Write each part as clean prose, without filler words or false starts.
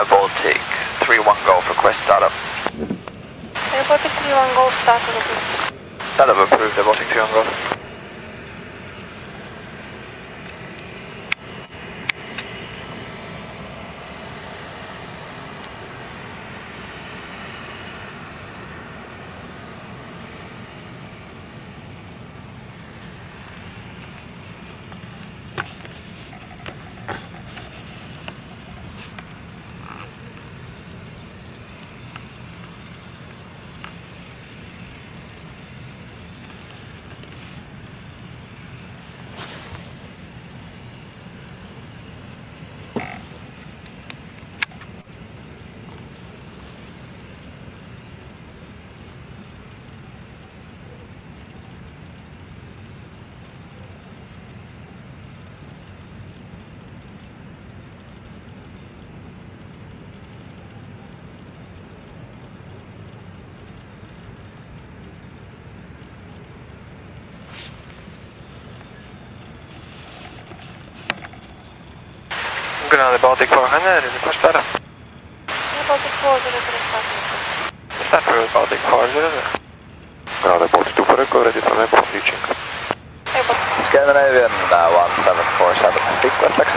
Baltic 3-1 Golf, request startup. Baltic 3-1 Golf, startup approved. Startup approved, Baltic 3-1 Golf. Ground Baltic 400, request startup. Baltic 400, startup. Start for Baltic 400. Ground Baltic 2 for echo, ready for airport reaching. Scandinavian 1747, request taxi.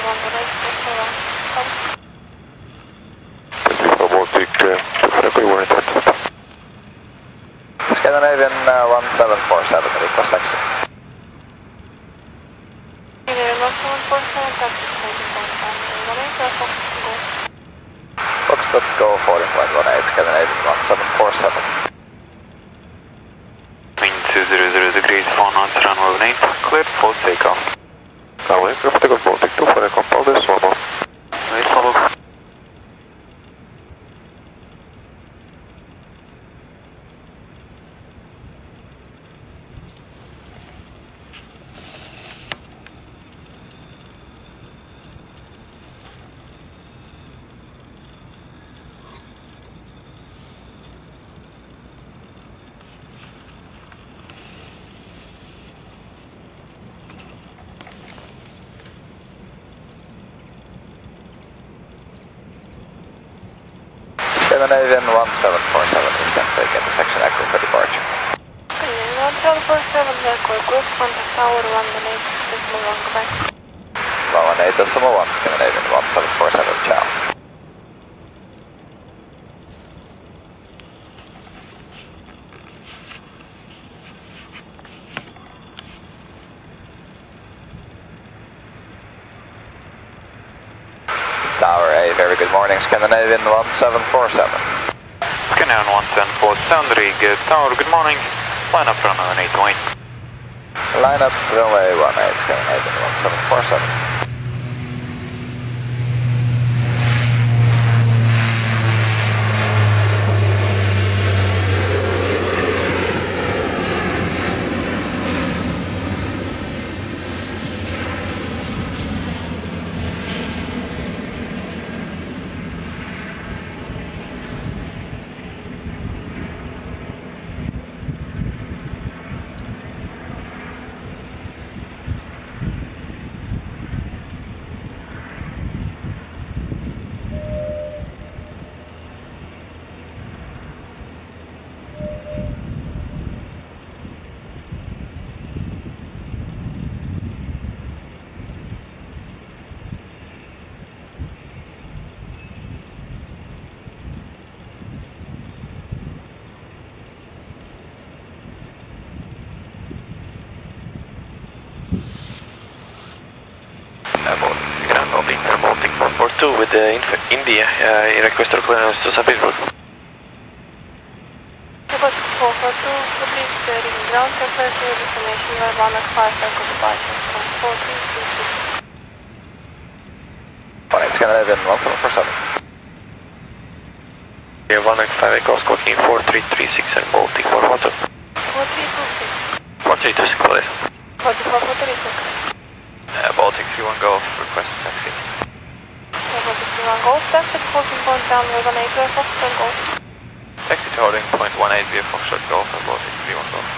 For Baltic 2 for echo, you were in touch. Scandinavian 1747, request taxi. Foxtrot Go 14.18, Scandinavian 1747. Wind 200 degrees, 4 knots, runway 9, cleared for takeoff. Runway, clear for takeoff, Baltic 2 for echo, Palde, Slobo. Very Slobo. Scandinavian 1747, we can take intersection echo for departure. 1747, echo, group contact tower 118.1, goodbye. 118.1, Scandinavian 1747, ciao. Tower A, very good morning, Scandinavian 1747. Scandinavian 1747, Rig Tower, good morning. Line up runway 18. Line up runway 18, Scandinavian 1747. Baltic 142 with India, requested clearance to St. Petersburg. Baltic 442, please ring ground request your information, you are 105 echo departure from 4326. 18, Scandinavian 1747. Yeah, 105 echo, squawking 4336 and Baltic 442. 4326. 4326, clear. Baltic 443, Baltic 3-1 Golf, request taxi. Baltic 3-1 Golf, taxi 14.1 runway 18 via Foxtrot Golf. Taxi to holding point 18 via Foxtrot Golf and Baltic 3-1 Golf.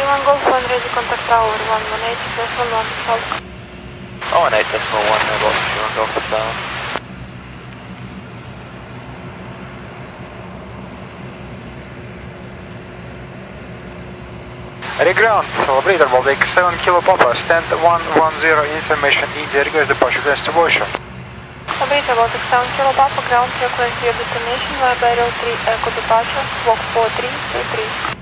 31 Golf 1 ready contact tower 118 decimal 1 Falk. 118 decimal 1 about 31 Golf down. Reground, Operator Baltic 7 Kilo Papa, stand 110 information, India, request departure, request to Boisha. Operator Baltic 7 Kilo Papa, ground request your destination via barrel 3 echo departure, walk 4323.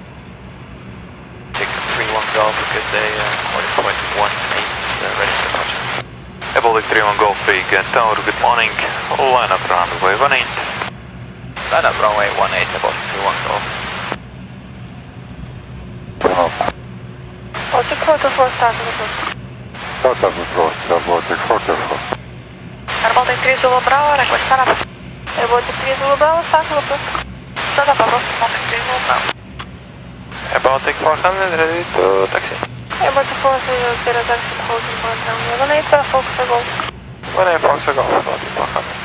Take 31 Golf, because they according to 18 ready for departure. Baltic 31 Golf Weekend Tower, good morning. Line up runway 18. Line up runway 18 about 31 Golf. Baltic 44 start with us. Start up with us, Baltic 44. Baltic 3 Zulu Bravo, request start up. Baltic 3 Zulu Bravo, start with us. Start up, Baltic 3 Zulu Bravo. Baltic 400, ready to taxi. Baltic 400, taxi, holding point down. 118 Fox Golf. 18 Fox Golf, Baltic 400.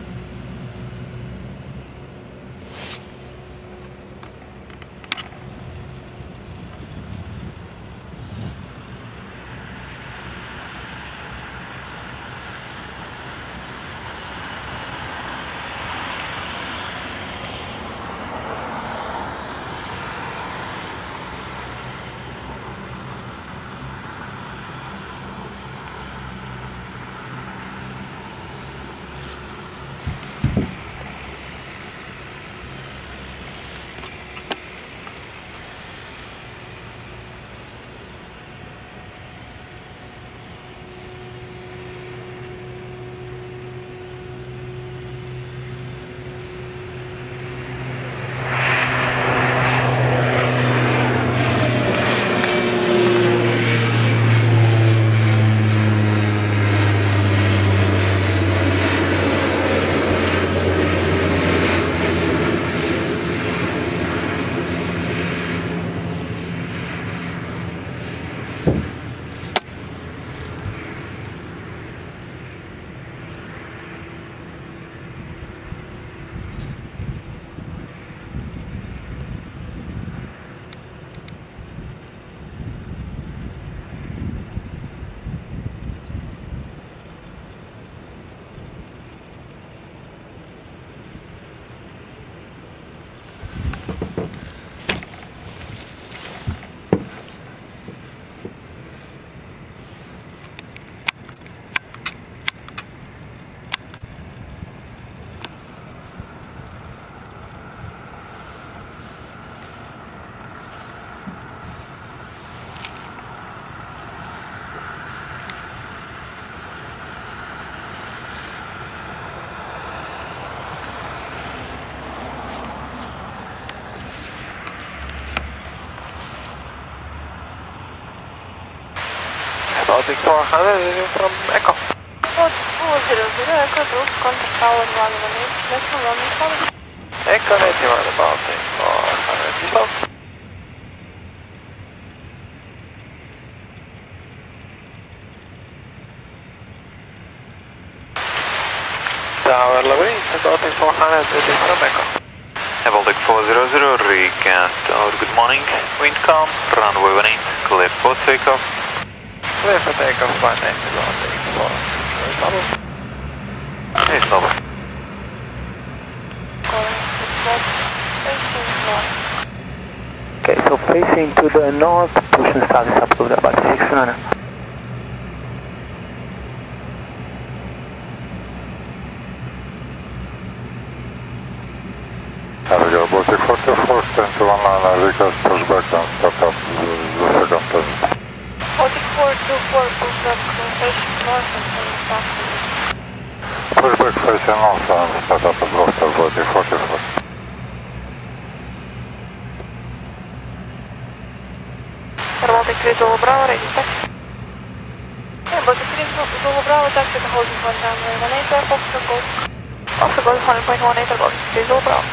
Baltic 400 from Echo. 400 Echo, Bruce, contact tower 118, decimal 1 Falk. Echo native on the Baltic 400 slow. Tower level, Baltic 400 ready from Echo. Baltic 400, Weekend Tower, good morning. Wind calm, runway 18, clear for takeoff. Clear for takeoff, 180 Baltic 400. Reasonable. Okay, so facing to the north, push and start is approved about 600. Baltic 44, stand to 19, request pushback and start up the second test. Baltic 424, pushback, facing north and start. Pushback facing north and start up at Roster, Baltic 44. Baltic 3 Zulu Bravo, ready taxi. Baltic 3 Zulu Bravo, taxi to holding point down, 118 Fox Golf. Fox Golf 1.18 Baltic 3 Zulu Bravo.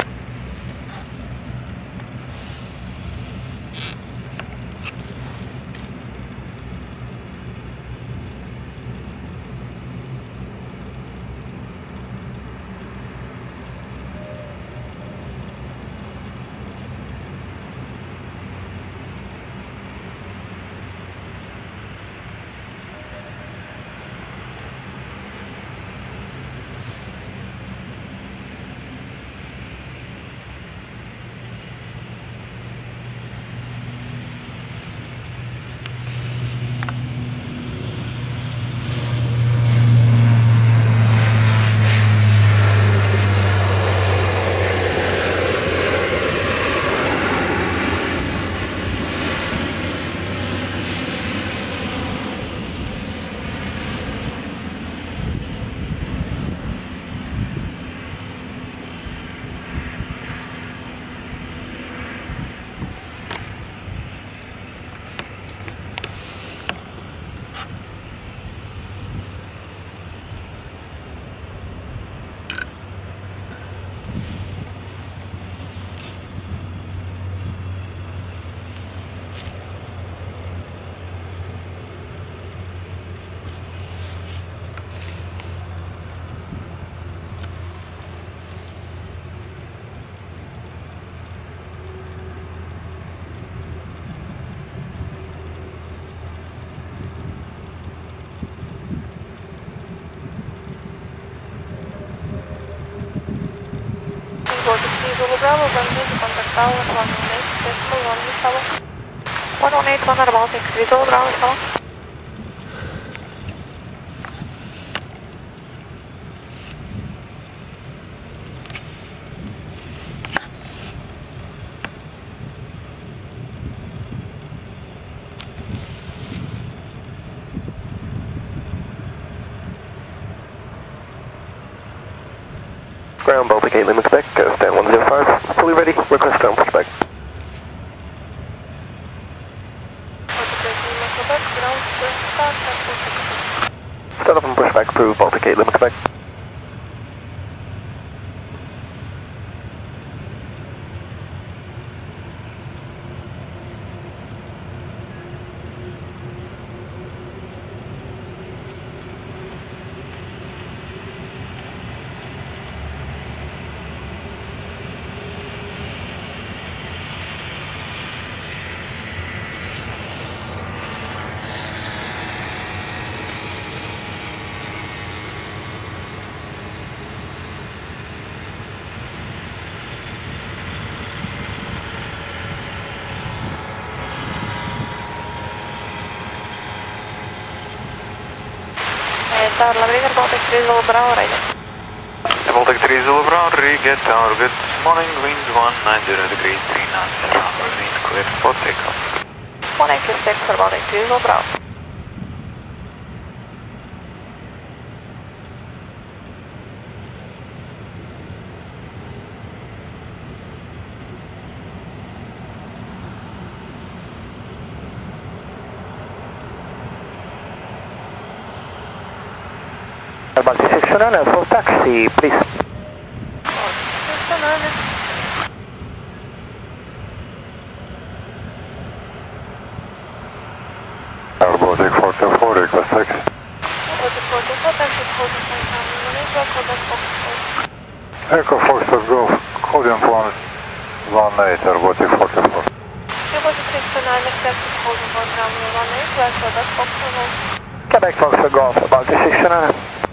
Zulu Bravo, one ready to contact tower 118.1, Wisława. 118, Air Baltic 3 Zulu Bravo, Wisława. Ground Baltic 8 Lima Quebec, stand 105, fully ready, request ground pushback. Start up and pushback approved, Baltic 8 Lima Quebec. Tower Labrador, Baltic 3 Zulu Bravo, right. Baltic 3 Zulu Bravo, re-get tower, good morning, winds 190 degrees, 3 knots, remain clear for takeoff. 186 for Baltic 3 Zulu Bravo. Baltic 609 for taxi, please. Air Baltic 44, request taxi. Echo Foxtrot Golf, holding 118, Air Baltic 44. Quebec Foxtrot Golf, Baltic 609.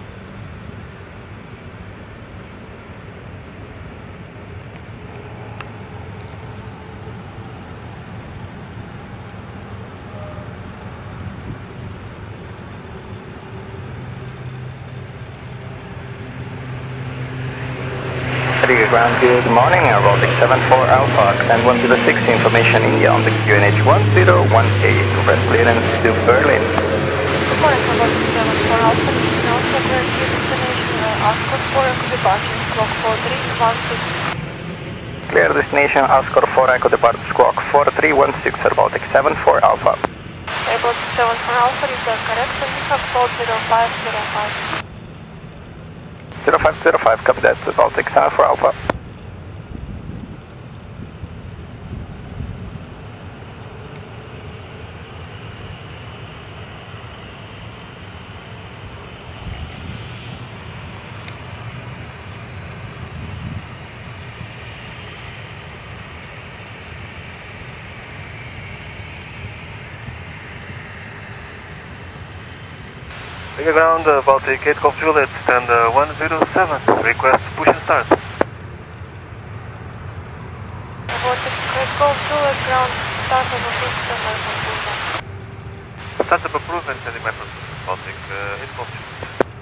Ground, good morning, Air Baltic 74 Alpha, and 106 information India on the QNH 1018, request clearance to Berlin. Good morning, Air Baltic 74 Alpha, now separate destination Ascot 4 Echo departure, squawk 4316. Clear destination Ascot 4 Echo departure, squawk 4316, Air Baltic 74 Alpha. Air Baltic 74 Alpha, is that correct? And we have code 0505. 0505, copy that, Baltic 74 Alpha. Ground, Baltic 8 Golf Juliet, stand 107, request push and start. Baltic 8 Golf Juliet, ground, start of approved. Start of approved, sending method, Baltic 8 Golf Juliet.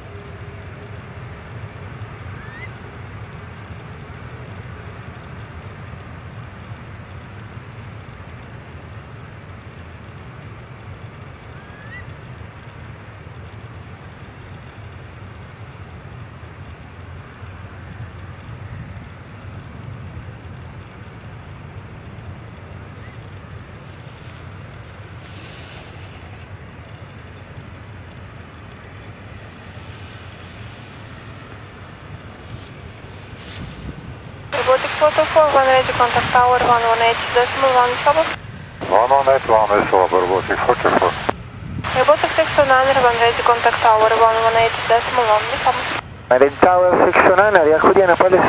Baltic 424, one ready to contact tower 118.1, Wisława. 118, Wisława, Baltic 44. Air Baltic 609, one ready to contact tower 118.1, Wisława. Ready Tower 609, area Indianapolis.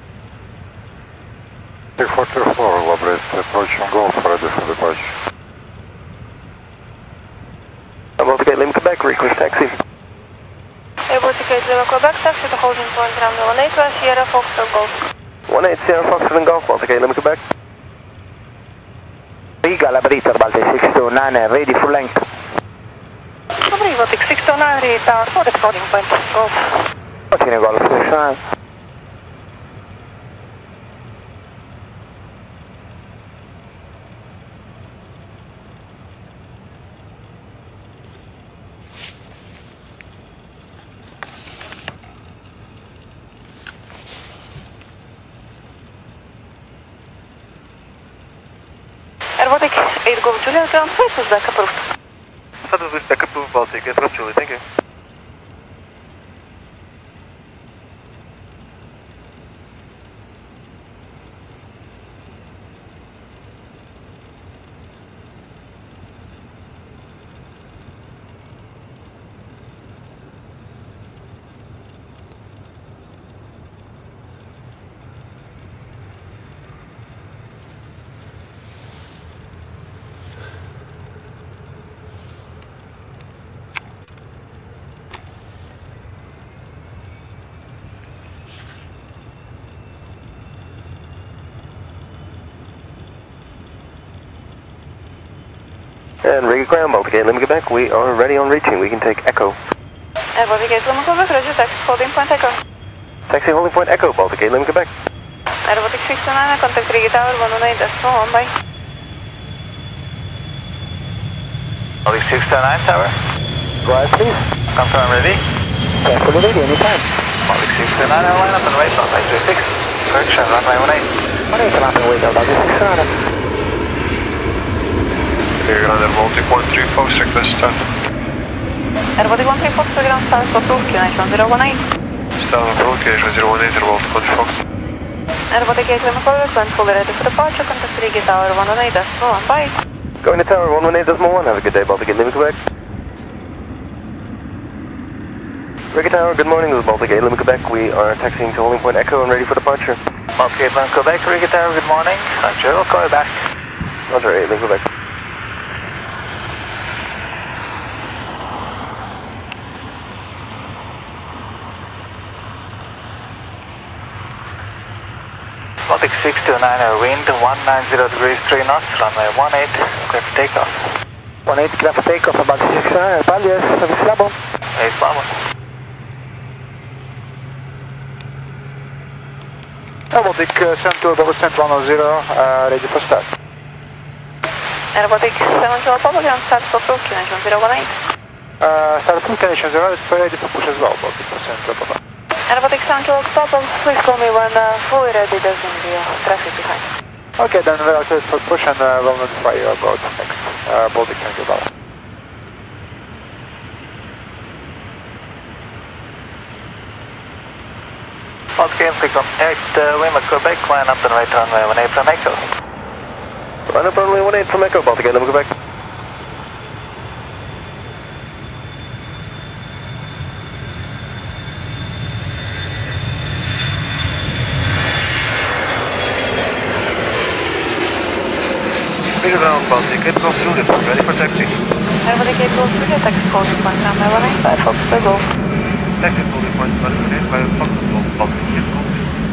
Baltic 44, Labrador, approaching Golf, ready for departure. Baltic 8 Lima Quebec, request taxi. Air Baltic 8 Lima Quebec, taxi to holding point runway 18, Sierra Foxtrot Golf. 18 Sierra Foxtrot Golf, Baltic 8, Lima Quebec. Riga, Labrador, Baltic 629, ready for length. Dobrý, Baltic 629, ready tower, for departing point, Golf. Continue Golf 629. Aerobatic 8 Golf Juliet, ground place was back approved. Status with back approved, Baltic 8 Golf Juliet, thank you. And Riga Ground, Baltic 8, Lima Quebec, we are ready on reaching. We can take Echo. Aerobatic 8 Lima Quebec, roger, taxi holding point Echo. Taxi holding point Echo, Baltic 8, Lima Quebec. Aerobatic 629, contact Riga Tower, 118.1, bye. Baltic 629 tower. Go ahead, please. Confirm ready. Carefully ready, anytime. Baltic 629, line up and wait on 836. Correction, runway 18. 18, up and wait, Baltic 629. Clear under Baltic 13 Fox, request start. Aerobatic 13 Fox, ground start, approved, QNH 1018. Start approved, QNH 1018, Baltic 14 Fox. Aerobatic 8 Lima Quebec, when fully ready for departure, contact Riga Tower, 118.1, bye. Going to tower 118.1, have a good day, Baltic 8, Lima Quebec. Riga Tower, good morning, this is Baltic 8, Lima Quebec. We are taxiing to holding point Echo and ready for departure. Baltic 8, Lima Quebec, Riga Tower, good morning. Roger, we'll call you back. Roger, 8, Lima Quebec. Baltic 629, wind 190 degrees 3 knots, runway 18, clear for takeoff. 18, clear for takeoff, Baltic 629, Paldies, service Slabo. Hey, Slavo. Baltic 72 double cent 110, ready for start. Aerobatic 72 Papa, ground start, approved, QNH 1018. Start approved, QNH 0, it's ready for push as well, Baltic 72 Papa. Aerobatic 72 Papa, please call me when fully ready, there's going to be traffic behind. Okay, then we'll clear for push and we'll notify you about next Baltic 72 Papa. Baltic 8, Lima Quebec, line up and right runway 18 from Echo. Line up runway 18 from Echo, Baltic 8, Lima Quebec. Riga Ground, Baltic 8 Golf Juliet, ready for taxi. Aerobatic 8 Golf Juliet, taxi holding point, runway 18, 5 Fox, Golf. Taxi holding point, runway 18, 5 Fox, Golf, Baltic 8 Golf.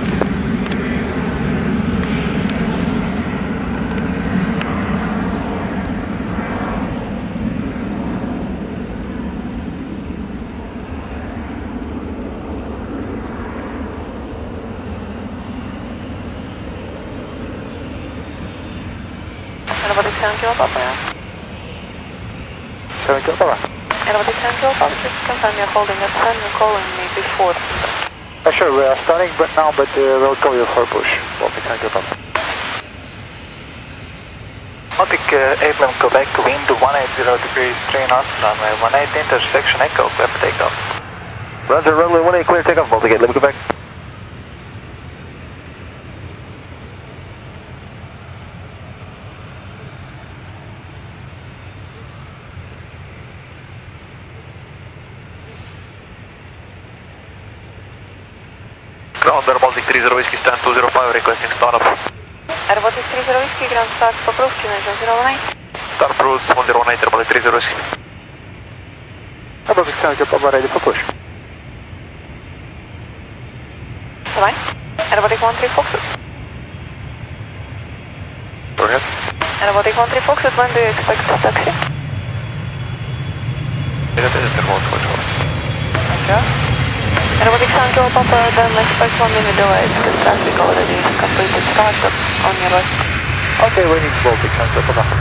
Aerobatic 72 Papa, yeah. 72 Papa. Aerobatic 72 Papa, just confirm you're holding at 10 and calling me before. Sure, we are starting now, but we'll call you for push. Baltic 72 Papa. Baltic 8, Lima Quebec, wind 180 degrees 3 knots, runway 18, intersection Echo, clear for takeoff. Roger, runway 18, clear takeoff, Baltic 8, Lima Quebec. Grounder, Baltic 30 Whiskey, stand 205, requesting startup. Aerobatic 30 Whiskey, ground start, approved, QNH 018. Start approved, 118, Baltic 30 Whiskey. Baltic 72 Papa, ready for push. Давай. Aerobatic 13 Foxtrot. Go ahead. Aerobatic 13 Foxtrot, when do you expect to taxi? Thank you. Aerobatic 7 Kilo Papa, then expect 1 minute delay because traffic already completed startup on your left. Okay, waiting Baltic 7 Kilo Papa.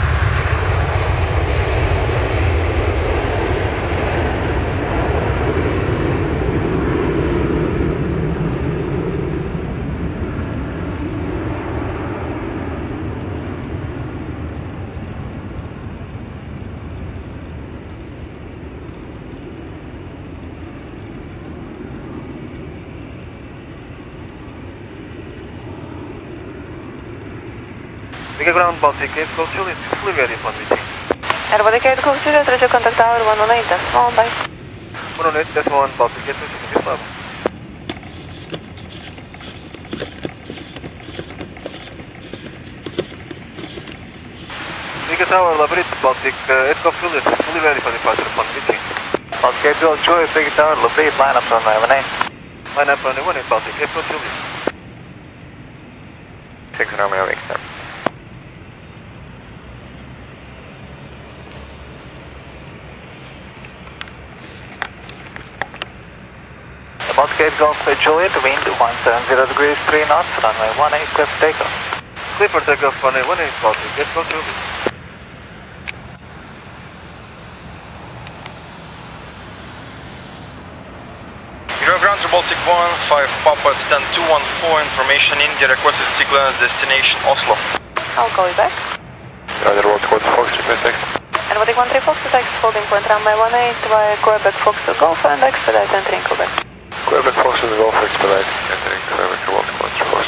Vega ground Baltic 8 Golf Juliet, fully ready upon reaching. Aerobatic 8 Golf Juliet, Roger, contact tower 118.1, bye. 118.1 Baltic 8 reaching this level. Vega tower Labrit Baltic 8 Golf Juliet, fully ready for departure upon reaching. Baltic 8 Golf Juliet, Big Tower, Labrit, line up runway 18. Line up runway 18 Baltic 8 Golf Juliet. 6 Romeo Victor. Baltic 8 Golf Juliet, wind 170 degrees, 3 knots, runway 18, clear for takeoff. Clear for takeoff runway 18 Baltic 8 Golf Juliet. Ground to Baltic 1, 5 Papa, stand 214, information India, requested sequence, destination Oslo. I'll call you back. Roger, Baltic 1 Fox, request X. Aerobatic 13 Foxtrot, exit holding point runway 18 via Quebec Foxtrot Golf and expedite entering Quebec. Quebec Fox is Golf expedite, entering Quebec Baltic 1 Fox.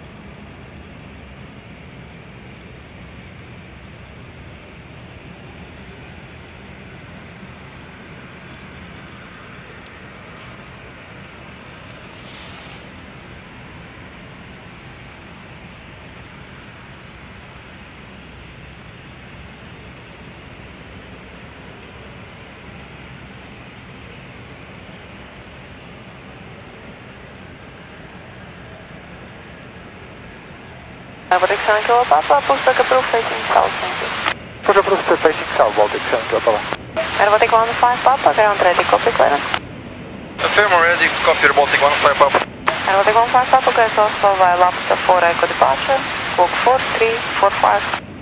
Aerobatic 7 Kilo Papa, pushback approved, facing south, thank you. Push approved, facing south, Baltic 7 Kilo Papa. Aerobatic 15 Papa, ground ready, copy clearance. Affirm ready, copy Baltic 15 Papa. Aerobatic 15 Papa, guys Oslo via Lapsa 4 Echo departure, squawk 4345.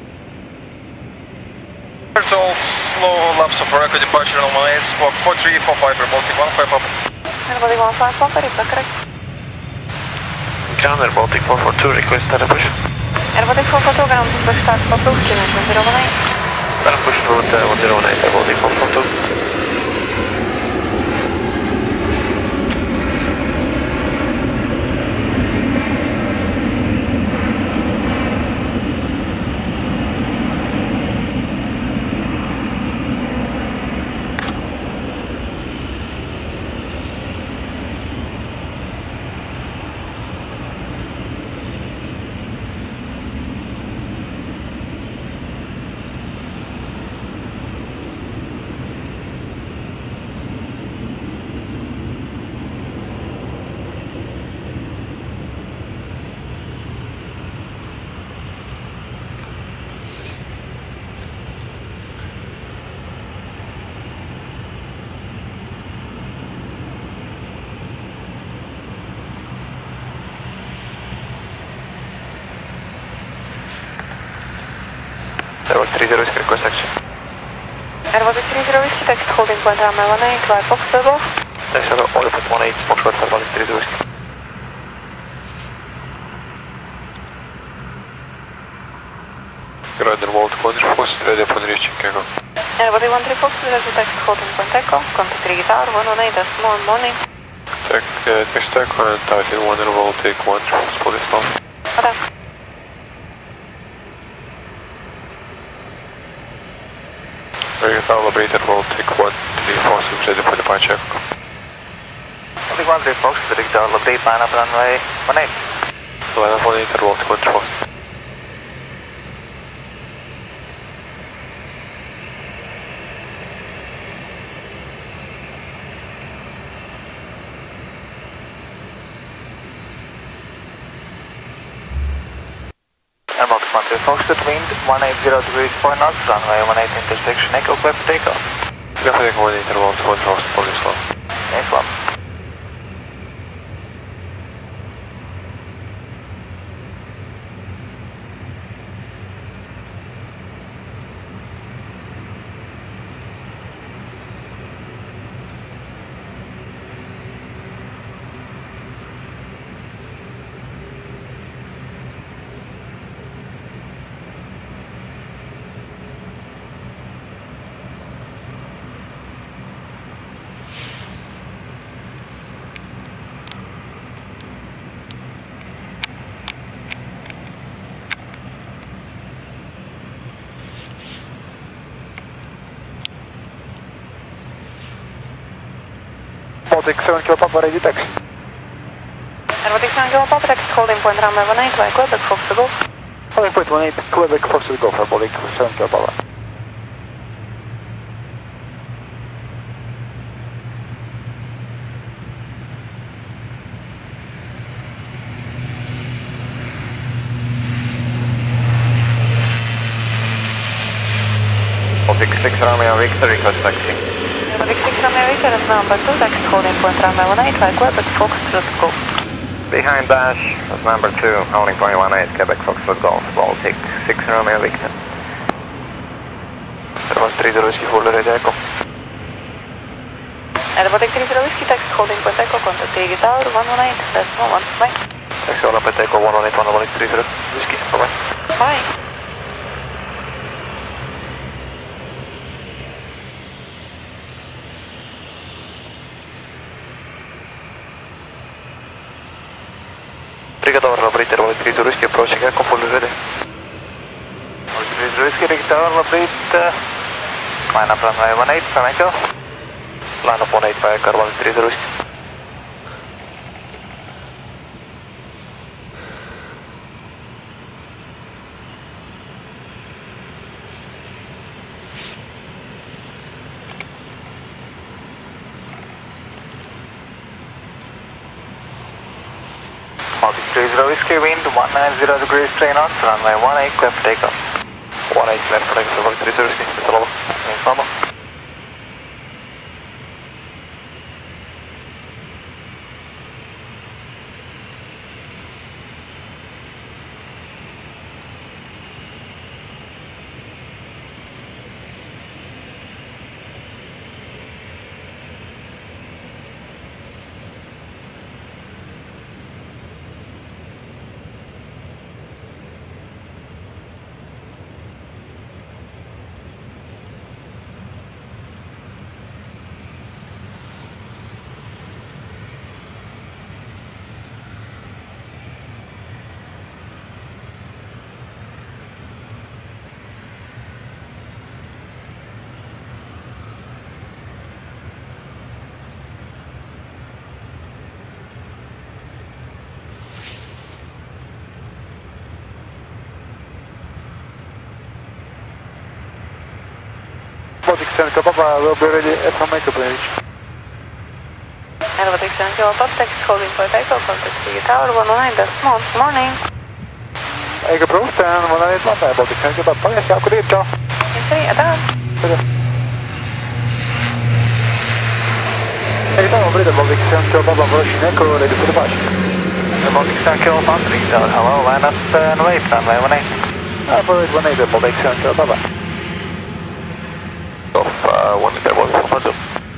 All slow laps of Echo departure on 18, squawk 4345 for Baltic 15 Papa. Aerobatic 15 Papa, reply correct. Ground Baltic 442, request start push. Aerobatic 442, ground pushback start approved, Chile 118. Start push route 109, Baltic 442. Aerobatic 30 Whiskey, request action. Aerobatic 30 Whiskey, exit holding point runway 18 via Foxtrot Golf. Next level, order point 18, Foxtrot, Aerobatic 30 Whiskey. Ground Baltic 1 Fox, ready upon reaching Echo. Aerobatic 13 Foxtrot, exit holding point Echo, contact Riga Tower 118, morning. Tech, next tech, and Titan 1 Baltic 1 Fox, police now. Attack. Riga Tower, Baltic 1 3 Fox, ready for departure. Baltic 13 Fox, Riga Tower, Labrit, line up runway 18. Line up 18, Baltic 1 Fox. Air Baltic 12 Foxtrot, wind 180 degrees 4 knots, runway 18 intersection, echo, clear for takeoff. Clear for takeoff, interval 1 Foxtrot, Polish slow. Nice one. Baltic 7 Kilo Papa, ready taxi. Air Baltic 7 Kilo Papa, taxi holding point runway 18, via Quebec, Fox to Golf. Holding point 18, Quebec, Fox to Golf, Air Baltic 7 Kilo Papa. Baltic 6 Romeo Victor, request taxi. Air Baltic 6 Romeo Victor is number 2, taxi holding point runway 18, via Quebec, Fox to Golf. Behind dash, that's number 2, holding point 18, Quebec, Foxtrot Golf, Baltic 6 Romeo Victor. Air Baltic 30 Whiskey, full ready echo. Air Baltic 30 Whiskey, taxi holding point echo, contact AG Tower 118, decimal 1, bye. Taxi holding point echo 118, 118 30 Whiskey, bye bye. Bye. Tower, Labrit, Air Baltic 30 Whiskey, approaching echo, full ready. Baltic 30 Whiskey, Rick Tower, Labrit, line up runway 18, from echo. Line up 18 via Air Baltic 30 Whiskey. Baltic 30 Whiskey, wind 190 degrees 3 knots, runway 18, clear for takeoff. 18 clear for takeoff, Air Baltic 30 Whiskey, it's all over. Nice mama. Baltic 7 Kilo Papa will be ready at home makeup range. Air Baltic 7 Kilo Papa, taxi holding point echo, contact AG Tower 119, decimal, morning. Echo approved and 181 Air Baltic 7 Kilo Papa, yes, jag kunde ciao. Yes, attend. Hey, Tower, Air Baltic 7 Kilo Papa, approaching echo, ready for departure. Air Baltic 7 Kilo Papa, Rick Tower, hello, line up and wait, runway 18. Operate 18, Air Baltic 7 Kilo Papa. Off 1 meter, 1 4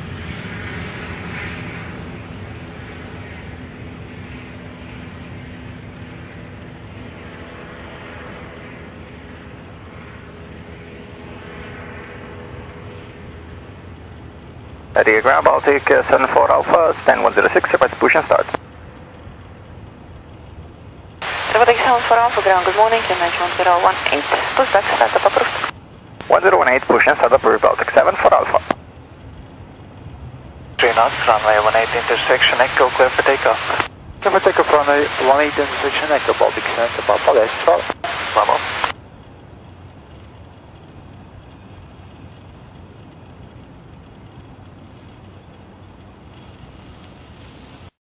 Ready, ground Baltic 74 Alpha, stand 106, request push and start. Air Baltic 74 Alpha, ground, good morning, QNH 1018, pushback, startup approved. 1018, push and start approved, Baltic 74 Alpha. 3 knots, runway 18 intersection, echo, clear for takeoff. Clear for takeoff runway 18 intersection echo, Baltic 7 Kilo Papa, yes, Vamos.